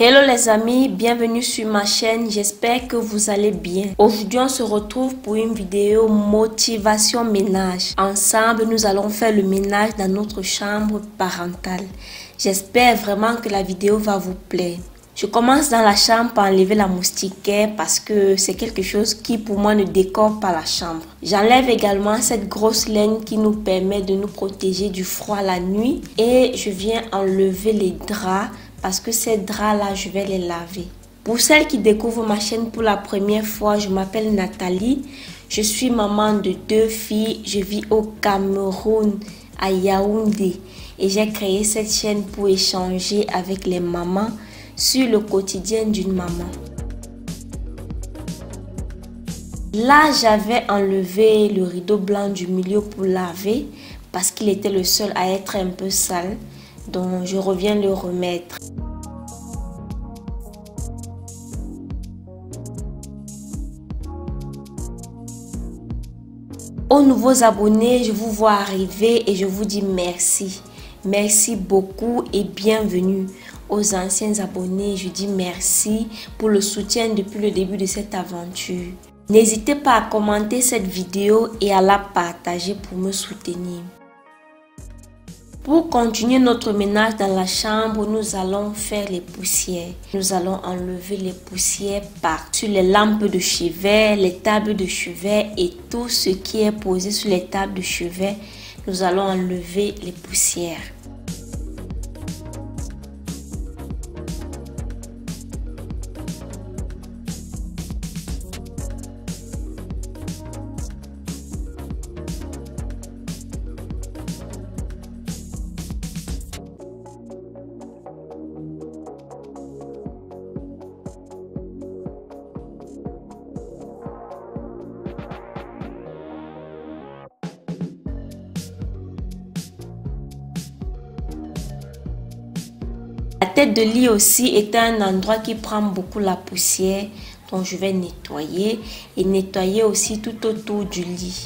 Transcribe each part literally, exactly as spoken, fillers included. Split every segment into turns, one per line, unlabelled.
Hello les amis, bienvenue sur ma chaîne, j'espère que vous allez bien. Aujourd'hui on se retrouve pour une vidéo motivation ménage. Ensemble nous allons faire le ménage dans notre chambre parentale. J'espère vraiment que la vidéo va vous plaire. Je commence dans la chambre par enlever la moustiquaire parce que c'est quelque chose qui pour moi ne décore pas la chambre. J'enlève également cette grosse laine qui nous permet de nous protéger du froid la nuit. Et je viens enlever les draps parce que ces draps là je vais les laver. Pour celles qui découvrent ma chaîne pour la première fois, je m'appelle Nathalie. Je suis maman de deux filles. Je vis au Cameroun, à Yaoundé. Et j'ai créé cette chaîne pour échanger avec les mamans sur le quotidien d'une maman. Là, j'avais enlevé le rideau blanc du milieu pour laver parce qu'il était le seul à être un peu sale. Donc, je reviens le remettre. Aux nouveaux abonnés, je vous vois arriver et je vous dis merci. Merci beaucoup et bienvenue. Aux anciens abonnés, je dis merci pour le soutien depuis le début de cette aventure. N'hésitez pas à commenter cette vidéo et à la partager pour me soutenir. Pour continuer notre ménage dans la chambre, nous allons faire les poussières. Nous allons enlever les poussières par-dessus les lampes de chevet, les tables de chevet et tout ce qui est posé sur les tables de chevet. Nous allons enlever les poussières. La tête de lit aussi est un endroit qui prend beaucoup la poussière, donc je vais nettoyer et nettoyer aussi tout autour du lit.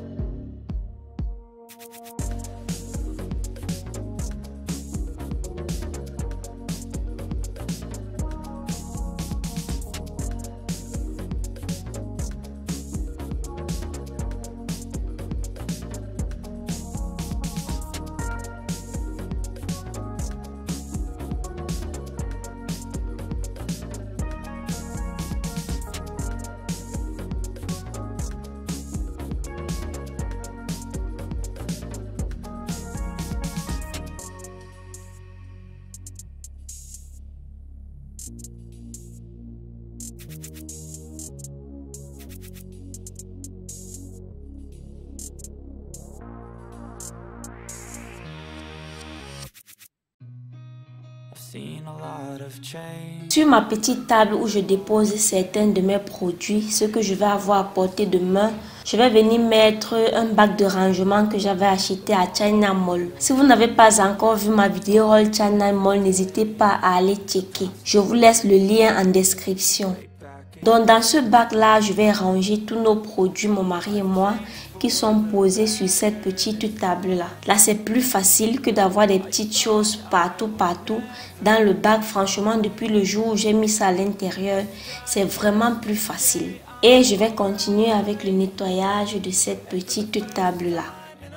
Sur ma petite table où je dépose certains de mes produits, ce que je vais avoir à portée de main, je vais venir mettre un bac de rangement que j'avais acheté à China Mall. Si vous n'avez pas encore vu ma vidéo Haul China Mall, n'hésitez pas à aller checker. Je vous laisse le lien en description. Donc dans ce bac là, je vais ranger tous nos produits, mon mari et moi, qui sont posés sur cette petite table là. Là c'est plus facile que d'avoir des petites choses partout partout dans le bac. Franchement, depuis le jour où j'ai mis ça à l'intérieur, c'est vraiment plus facile. Et je vais continuer avec le nettoyage de cette petite table là.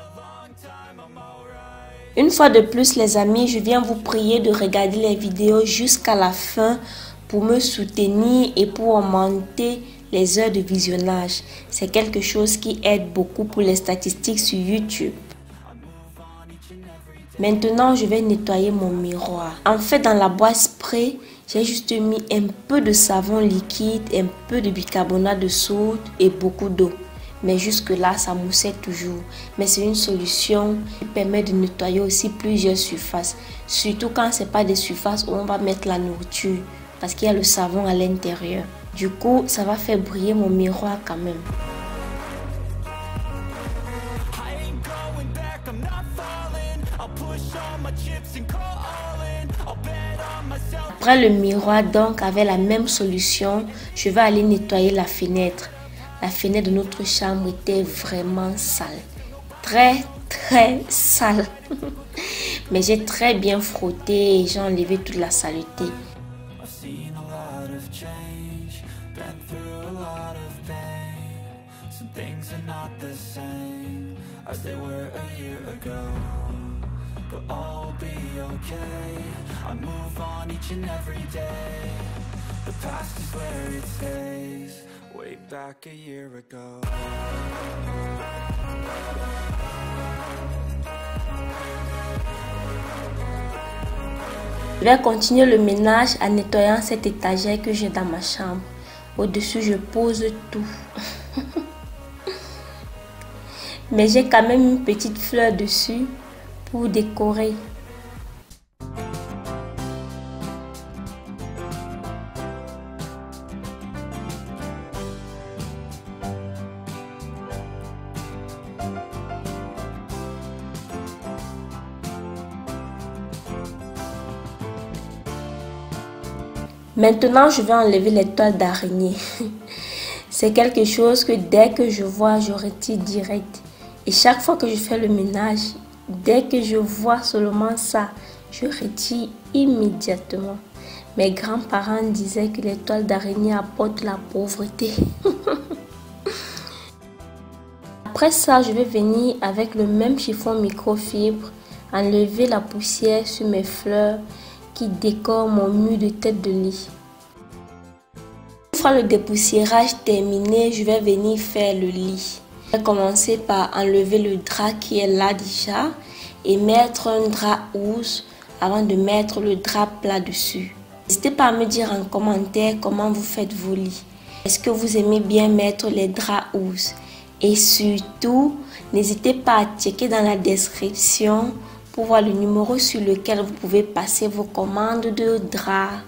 Une fois de plus les amis, je viens vous prier de regarder les vidéos jusqu'à la fin pour me soutenir et pour augmenter les heures de visionnage. C'est quelque chose qui aide beaucoup pour les statistiques sur YouTube. Maintenant, je vais nettoyer mon miroir. En fait, dans la boîte spray, j'ai juste mis un peu de savon liquide, un peu de bicarbonate de soude et beaucoup d'eau. Mais jusque là, ça moussait toujours. Mais c'est une solution qui permet de nettoyer aussi plusieurs surfaces. Surtout quand ce n'est pas des surfaces où on va mettre la nourriture, parce qu'il y a le savon à l'intérieur. Du coup, ça va faire briller mon miroir quand même. Après le miroir, donc, avec la même solution, je vais aller nettoyer la fenêtre. La fenêtre de notre chambre était vraiment sale. Très, très sale. Mais j'ai très bien frotté et j'ai enlevé toute la saleté.
I've seen a lot of change, been through a lot of pain. Some things are not the same as they were a year ago, but all will be okay. I move on each and every day. The past is where it stays, way back a year ago.
Je vais continuer le ménage en nettoyant cette étagère que j'ai dans ma chambre. Au-dessus, je pose tout. Mais j'ai quand même une petite fleur dessus pour décorer. Maintenant, je vais enlever les toiles d'araignée. C'est quelque chose que dès que je vois, je retire direct. Et chaque fois que je fais le ménage, dès que je vois seulement ça, je retire immédiatement. Mes grands-parents disaient que les toiles d'araignée apportent la pauvreté. Après ça, je vais venir avec le même chiffon microfibre, enlever la poussière sur mes fleurs qui décore mon mur de tête de lit. Une fois le dépoussiérage terminé, je vais venir faire le lit. Je vais commencer par enlever le drap qui est là déjà et mettre un drap housse avant de mettre le drap plat dessus. N'hésitez pas à me dire en commentaire comment vous faites vos lits. Est-ce que vous aimez bien mettre les draps housses? Et surtout, n'hésitez pas à checker dans la description pour voir le numéro sur lequel vous pouvez passer vos commandes de draps.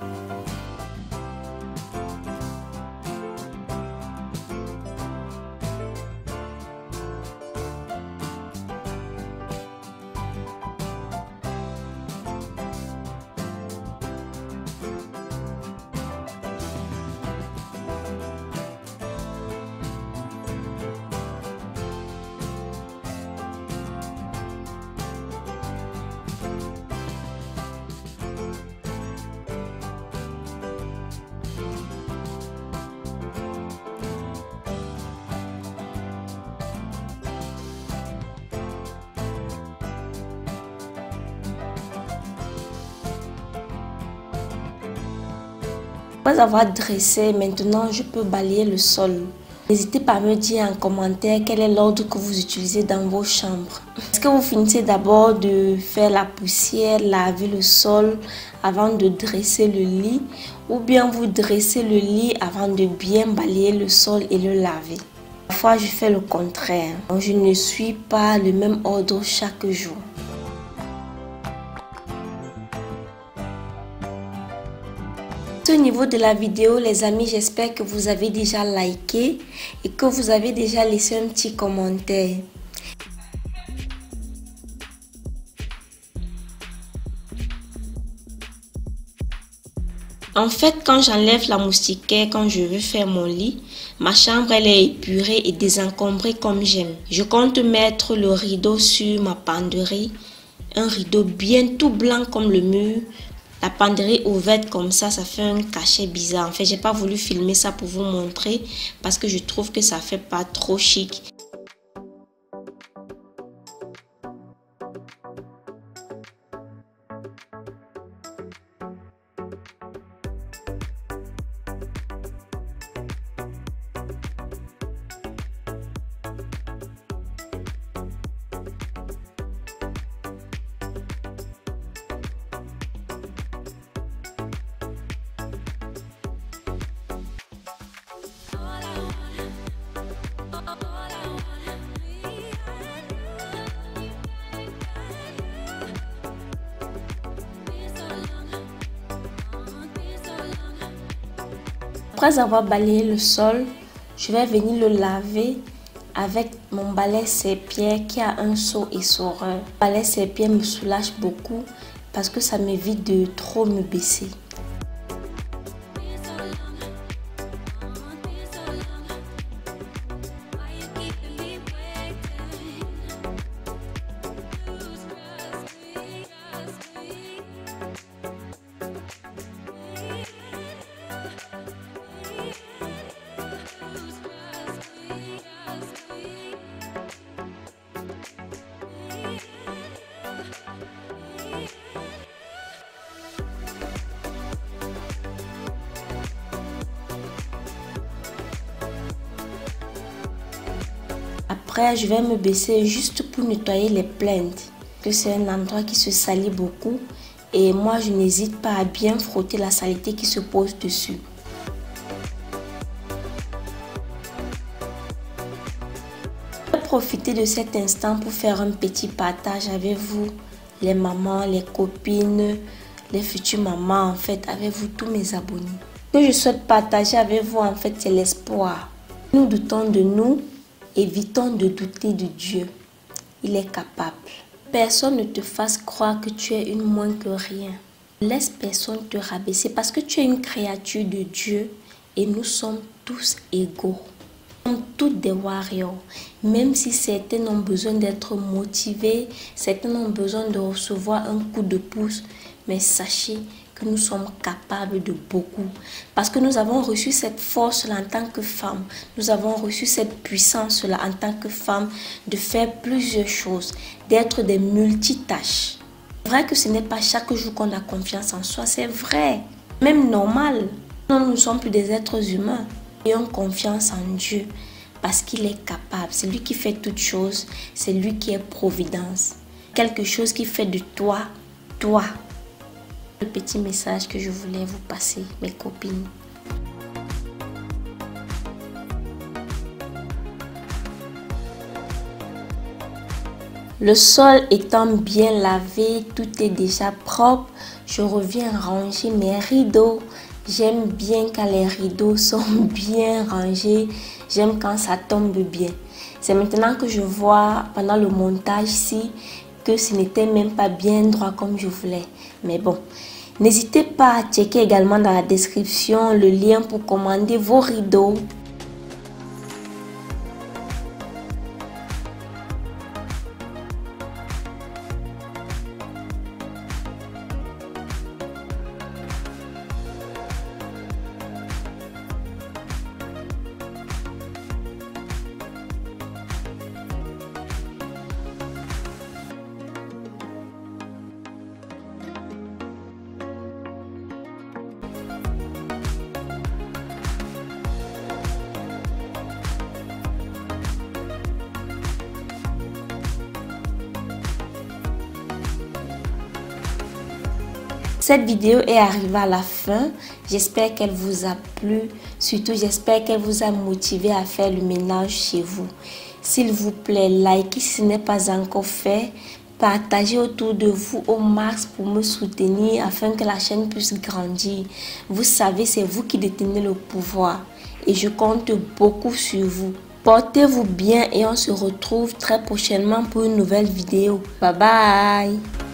Après avoir dressé, maintenant je peux balayer le sol. N'hésitez pas à me dire en commentaire quel est l'ordre que vous utilisez dans vos chambres. Est-ce que vous finissez d'abord de faire la poussière, laver le sol avant de dresser le lit, ou bien vous dressez le lit avant de bien balayer le sol et le laver? Parfois je fais le contraire. Donc, je ne suis pas le même ordre chaque jour. Au niveau de la vidéo, les amis, j'espère que vous avez déjà liké et que vous avez déjà laissé un petit commentaire. En fait, quand j'enlève la moustiquaire, quand je veux faire mon lit, ma chambre elle est épurée et désencombrée comme j'aime. Je compte mettre le rideau sur ma penderie, un rideau bien tout blanc comme le mur. La penderie ouverte comme ça, ça fait un cachet bizarre. En fait, j'ai pas voulu filmer ça pour vous montrer parce que je trouve que ça fait pas trop chic. Après avoir balayé le sol, je vais venir le laver avec mon balai serpillère qui a un seau essoreur. Le balai serpillère me soulage beaucoup parce que ça m'évite de trop me baisser. après, je vais me baisser juste pour nettoyer les plaintes. Que c'est un endroit qui se salit beaucoup. Et moi, je n'hésite pas à bien frotter la saleté qui se pose dessus. Je vais profiter de cet instant pour faire un petit partage avec vous, les mamans, les copines, les futures mamans, en fait, avec vous, tous mes abonnés. Ce que je souhaite partager avec vous, en fait, c'est l'espoir. Nous doutons de nous, évitons de douter de Dieu. Il est capable. Personne ne te fasse croire que tu es une moins que rien. Laisse personne te rabaisser parce que tu es une créature de Dieu et nous sommes tous égaux. Nous sommes toutes des warriors. Même si certains ont besoin d'être motivés, certains ont besoin de recevoir un coup de pouce, mais sachez que nous sommes capables de beaucoup. Parce que nous avons reçu cette force-là en tant que femmes. Nous avons reçu cette puissance-là en tant que femmes de faire plusieurs choses, d'être des multitâches. C'est vrai que ce n'est pas chaque jour qu'on a confiance en soi, c'est vrai. Même normal. Nous ne sommes plus des êtres humains. Ayons confiance en Dieu parce qu'il est capable. C'est lui qui fait toutes choses. C'est lui qui est providence. Quelque chose qui fait de toi, toi. Le petit message que je voulais vous passer, mes copines. Le sol étant bien lavé, tout est déjà propre. Je reviens ranger mes rideaux. J'aime bien quand les rideaux sont bien rangés. J'aime quand ça tombe bien. C'est maintenant que je vois pendant le montage ici que ce n'était même pas bien droit comme je voulais. Mais bon, n'hésitez pas à checker également dans la description le lien pour commander vos rideaux. Cette vidéo est arrivée à la fin. J'espère qu'elle vous a plu. Surtout, j'espère qu'elle vous a motivé à faire le ménage chez vous. S'il vous plaît, likez si ce n'est pas encore fait. Partagez autour de vous au max pour me soutenir afin que la chaîne puisse grandir. Vous savez, c'est vous qui détenez le pouvoir. Et je compte beaucoup sur vous. Portez-vous bien et on se retrouve très prochainement pour une nouvelle vidéo. Bye bye!